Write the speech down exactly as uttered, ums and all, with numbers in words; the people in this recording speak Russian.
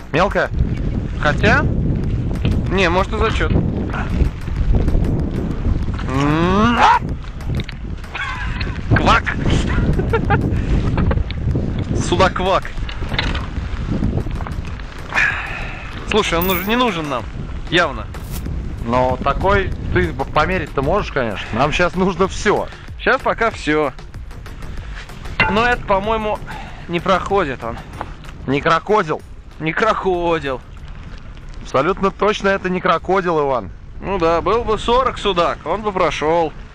Мелкая? Хотя... Не, может и зачет. Квак! Судаквак. Слушай, он уже не нужен нам. Явно. Но такой ты померить-то можешь, конечно. Нам сейчас нужно все. Сейчас пока все. Но это, по-моему, не проходит он. Не крокодил. Не крокодил. Абсолютно точно это не крокодил, Иван. Ну да, был бы сорок судак, он бы прошел.